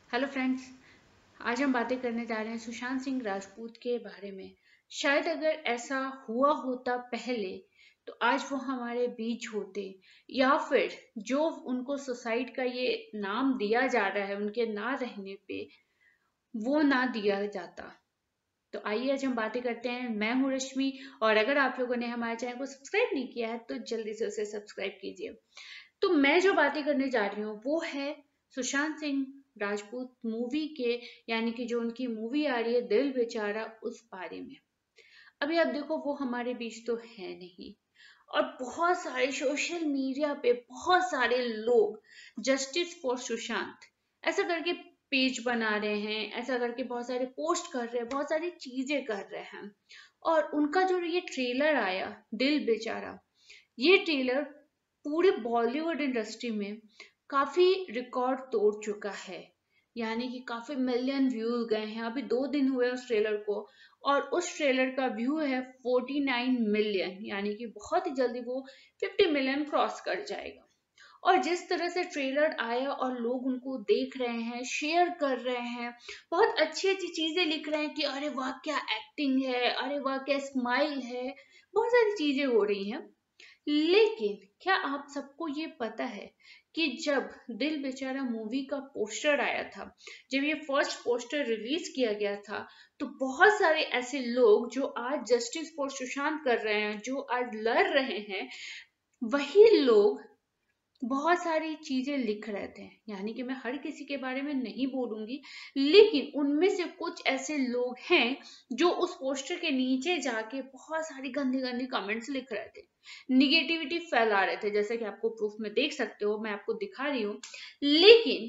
Hello friends. आज हम बातें करने जा रहे हैं सुशांत सिंह राजपूत के बारे में। शायद अगर ऐसा हुआ होता पहले तो आज वो हमारे बीच होते, या फिर जो उनको सुसाइड का ये नाम दिया जा रहा है उनके ना रहने पे वो ना दिया जाता। तो आइए आज हम बातें करते हैं। मैं हूँ रश्मि, और अगर आप लोगों ने हमारे चैनल को सब्सक्राइब नहीं किया है तो जल्दी से उसे सब्सक्राइब कीजिए। तो मैं जो बातें करने जा रही हूँ वो है सुशांत सिंह राजपूत मूवी के, यानी कि जो उनकी मूवी आ रही है दिल बेचारा, उस बारे में। अभी आप देखो वो हमारे बीच तो है नहीं, और बहुत सारे सोशल मीडिया पे बहुत सारे लोग जस्टिस फॉर सुशांत ऐसा करके पेज बना रहे हैं, ऐसा करके बहुत सारे पोस्ट कर रहे हैं, बहुत सारी चीजें कर रहे हैं। और उनका जो ये ट्रेलर आया दिल बेचारा, ये ट्रेलर पूरे बॉलीवुड इंडस्ट्री में काफी रिकॉर्ड तोड़ चुका है। यानी कि काफी मिलियन व्यूज गए हैं, अभी 2 दिन हुए उस ट्रेलर को, और उस ट्रेलर का व्यू है 49 मिलियन, यानी कि बहुत ही जल्दी वो 50 मिलियन क्रॉस कर जाएगा। और जिस तरह से ट्रेलर आया और लोग उनको देख रहे हैं, शेयर कर रहे हैं, बहुत अच्छी अच्छी चीजें लिख रहे हैं कि अरे वाह क्या एक्टिंग है, अरे वाह क्या स्माइल है, बहुत सारी चीजें हो रही हैं। लेकिन क्या आप सबको ये पता है कि जब दिल बेचारा मूवी का पोस्टर आया था, जब ये फर्स्ट पोस्टर रिलीज किया गया था, तो बहुत सारे ऐसे लोग जो आज जस्टिस फॉर सुशांत कर रहे हैं, जो आज लड़ रहे हैं, वही लोग बहुत सारी चीजें लिख रहे थे। यानी कि मैं हर किसी के बारे में नहीं बोलूंगी, लेकिन उनमें से कुछ ऐसे लोग हैं जो उस पोस्टर के नीचे जाके बहुत सारी गंदी गंदी कमेंट्स लिख रहे थे, निगेटिविटी फैला रहे थे, जैसे कि आपको प्रूफ में देख सकते हो, मैं आपको दिखा रही हूँ। लेकिन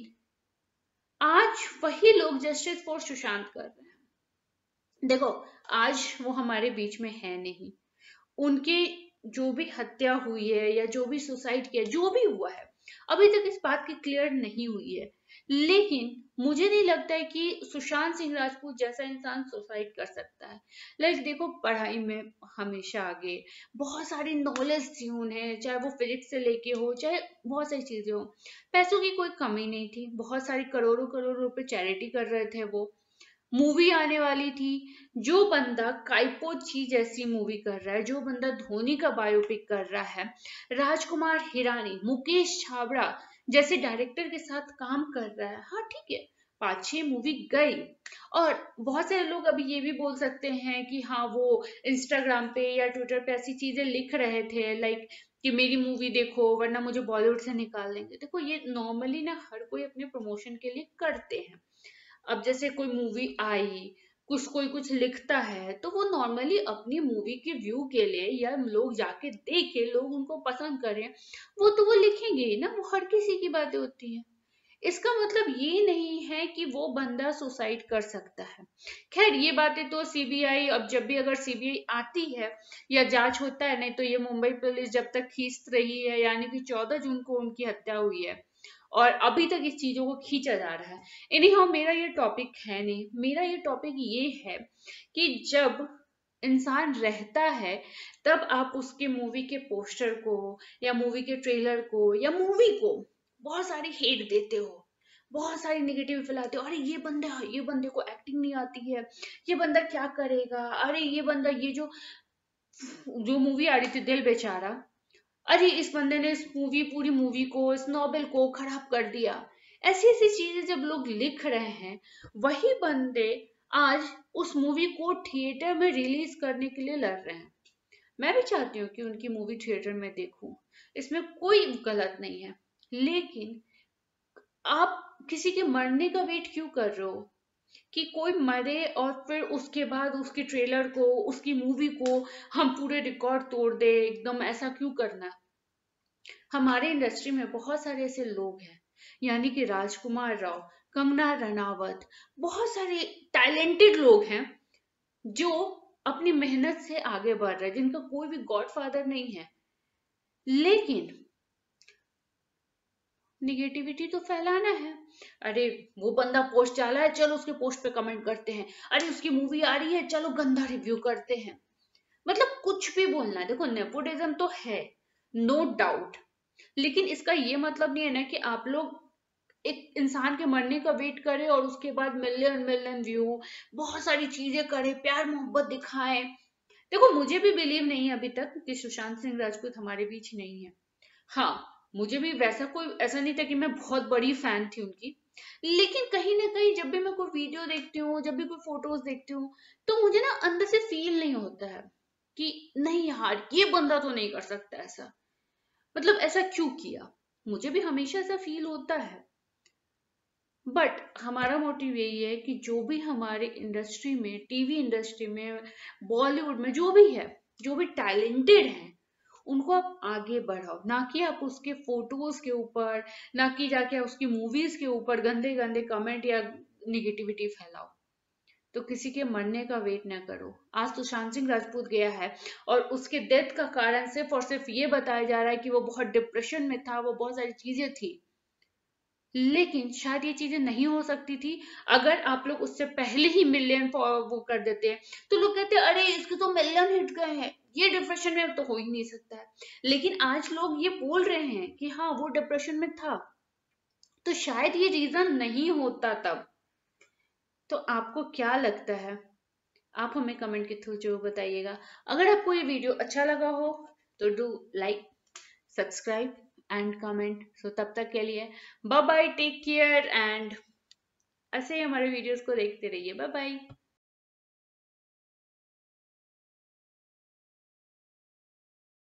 आज वही लोग जस्टिस फॉर सुशांत कर रहे हैं। देखो, आज वो हमारे बीच में है नहीं। उनकी जो भी हत्या हुई है या जो भी सुसाइड किया, जो भी हुआ है, अभी तक इस बात की क्लियर नहीं हुई है। लेकिन मुझे नहीं लगता है कि सुशांत सिंह राजपूत जैसा इंसान सुसाइड कर सकता है। लाइक देखो, पढ़ाई में हमेशा आगे, बहुत सारी नॉलेज थी उन्हें, चाहे वो फिजिक्स से लेके हो, चाहे बहुत सारी चीजें हो। पैसों की कोई कमी नहीं थी, बहुत सारी करोड़ों करोड़ रुपए चैरिटी कर रहे थे वो। मूवी आने वाली थी। जो बंदा काइपोची जैसी मूवी कर रहा है, जो बंदा धोनी का बायोपिक कर रहा है, राजकुमार हिरानी, मुकेश छाबड़ा जैसे डायरेक्टर के साथ काम कर रहा है, हाँ ठीक है, 5-6 मूवी गई। और बहुत सारे लोग अभी ये भी बोल सकते हैं कि हाँ वो इंस्टाग्राम पे या ट्विटर पे ऐसी चीजें लिख रहे थे, लाइक कि मेरी मूवी देखो वरना मुझे बॉलीवुड से निकाल देंगे। देखो, ये नॉर्मली ना हर कोई अपने प्रमोशन के लिए करते हैं। अब जैसे कोई मूवी आई, कुछ कोई कुछ लिखता है, तो वो नॉर्मली अपनी मूवी के व्यू के लिए, या लोग जाके देखे, लोग उनको पसंद करें, वो तो वो लिखेंगे ही ना, वो हर किसी की बातें होती हैं। इसका मतलब ये नहीं है कि वो बंदा सुसाइड कर सकता है। खैर, ये बातें तो सीबीआई, अब जब भी अगर सीबीआई आती है या जांच होता है, नहीं तो ये मुंबई पुलिस जब तक खींच रही है, यानी कि 14 जून को उनकी हत्या हुई है और अभी तक इस चीजों को खींचा जा रहा है। एनीहाउ, मेरा ये टॉपिक है नहीं, मेरा ये टॉपिक ये है कि जब इंसान रहता है तब आप उसके मूवी के पोस्टर को या मूवी के ट्रेलर को या मूवी को बहुत सारी हेट देते हो, बहुत सारी निगेटिव फैलाते हो। अरे ये बंदे को एक्टिंग नहीं आती है, ये बंदा क्या करेगा, अरे ये बंदा, ये जो जो मूवी आ रही थी दिल बेचारा, अरे इस बंदे ने इस मूवी, पूरी मूवी को, इस नॉवेल को खराब कर दिया। ऐसी ऐसी चीजें जब लोग लिख रहे हैं, वही बंदे आज उस मूवी को थिएटर में रिलीज करने के लिए लड़ रहे हैं। मैं भी चाहती हूँ कि उनकी मूवी थिएटर में देखूं, इसमें कोई गलत नहीं है। लेकिन आप किसी के मरने का वेट क्यों कर रहे हो कि कोई मरे और फिर उसके बाद उसके ट्रेलर को, उसकी मूवी को हम पूरे रिकॉर्ड तोड़ दे, एकदम ऐसा क्यों करना। हमारे इंडस्ट्री में बहुत सारे ऐसे लोग हैं, यानी कि राजकुमार राव, कंगना रनावत, बहुत सारे टैलेंटेड लोग हैं जो अपनी मेहनत से आगे बढ़ रहे हैं, जिनका कोई भी गॉडफादर नहीं है। लेकिन निगेटिविटी तो फैलाना है। अरे वो बंदा पोस्ट डाला है, चलो उसके पोस्ट पे कमेंट करते हैं। अरे उसकी मूवी आ रही है, चलो गंदा रिव्यू करते हैं। मतलब कुछ भी बोलना है। देखो, नेपोटिज्म तो है, नो डाउट, लेकिन इसका ये मतलब नहीं है ना कि आप लोग एक इंसान के मरने का वेट करे और उसके बाद मिलियन मिलियन व्यू, बहुत सारी चीजें करे, प्यार मोहब्बत दिखाए। देखो, मुझे भी बिलीव नहीं है अभी तक कि सुशांत सिंह राजपूत हमारे बीच नहीं है। हाँ, मुझे भी वैसा कोई ऐसा नहीं था कि मैं बहुत बड़ी फैन थी उनकी, लेकिन कहीं ना कहीं जब भी मैं कोई वीडियो देखती हूँ, जब भी कोई फोटोज देखती हूँ, तो मुझे ना अंदर से फील नहीं होता है कि नहीं यार, ये बंदा तो नहीं कर सकता ऐसा, मतलब ऐसा क्यों किया। मुझे भी हमेशा ऐसा फील होता है, बट हमारा मोटिव यही है कि जो भी हमारे इंडस्ट्री में, टीवी इंडस्ट्री में, बॉलीवुड में जो भी है, जो भी टैलेंटेड है, उनको आप आगे बढ़ाओ, ना कि आप उसके फोटोज के ऊपर, ना कि जाके उसकी मूवीज के ऊपर गंदे गंदे कमेंट या निगेटिविटी फैलाओ। तो किसी के मरने का वेट ना करो। आज सुशांत सिंह राजपूत गया है और उसके डेथ का कारण सिर्फ और सिर्फ ये बताया जा रहा है कि वो बहुत डिप्रेशन में था, वो बहुत सारी चीजें थी, लेकिन शायद ये चीजें नहीं हो सकती थी अगर आप लोग उससे पहले ही मिलियन वो कर देते। तो लोग कहते अरे इसके तो मिलियन हिट गए हैं, ये डिप्रेशन में तो हो ही नहीं सकता है। लेकिन आज लोग ये बोल रहे हैं कि हाँ वो डिप्रेशन में था, तो शायद ये रीजन नहीं होता तब। तो आपको क्या लगता है, आप हमें कमेंट के थ्रू जो बताइएगा। अगर आपको ये वीडियो अच्छा लगा हो तो do like, subscribe and comment. So तब तक के लिए bye bye, take care, and ऐसे ही हमारे वीडियोस को देखते रहिए। Bye bye.